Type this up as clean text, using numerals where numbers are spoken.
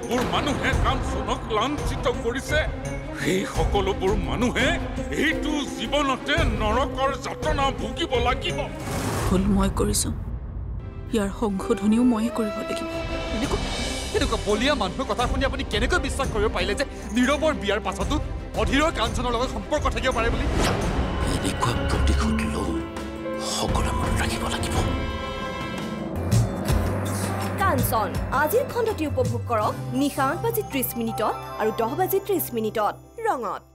যিবোৰ মানুহে কাঞ্চনক লাঞ্ছিত কৰিছে সেই সকলোবোৰ মানুহে এইটো জীৱনতে নৰকৰ যাতনা ভুগিব লাগিব। ভুল মই কৰিছো, ইয়াৰ সংশোধনীও ময়ে কৰিব লাগিব। এনেকুৱা বলিয়া মানুহৰ কথা শুনি আপুনি কেনেকৈ বিশ্বাস কৰিব পাৰিলে যে নীৰৱৰ বিয়াৰ পাছতো অধীৰৰ কাঞ্চনৰ লগত সম্পৰ্ক থাকিব পাৰে বুলি? এনেকুৱা প্ৰতিশোধ লওঁ সকলো মনত ৰাখিব লাগিব। কাঞ্চন আজিৰ খণ্ডটি উপভোগ কৰক নিশা 8:30 আৰু 10:30 ৰঙত।